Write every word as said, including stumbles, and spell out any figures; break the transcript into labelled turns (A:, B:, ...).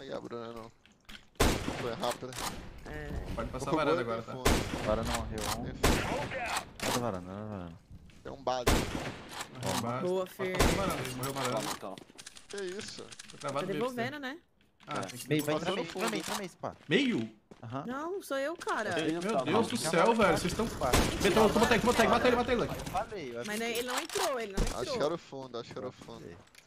A: Aí a Bruna não. Foi rápida.
B: É.
C: Pode passar a varanda agora, tá?
D: Varanda morreu um. Nada varanda, nada varanda.
A: Tem um base.
C: Basta.
B: Boa,
C: Pode
B: Fer.
C: passar a varanda, ele morreu varanda.
E: Vamos então.
A: Que isso?
C: Foi
B: Tá
C: travado meio.
B: devolvendo, né?
C: Ah,
E: É.
C: tem que
D: Meio, vai
A: Passou
D: entrar
A: no
D: meio, entra
A: fundo.
D: meio, entra meio, pá.
C: Meio?
D: Aham.
B: Não, sou eu, cara.
E: Eu-
C: Meu Deus do
D: Calma,
C: céu,
D: calma,
C: velho. Vocês estão.
D: pá.
C: Betão, bota aí, bota aí, bota ele, bota ele aqui.
D: Eu falei, eu
B: Mas não- ele não entrou, ele não
A: Acho que
B: entrou.
A: era o fundo, acho que era o fundo.
D: falei.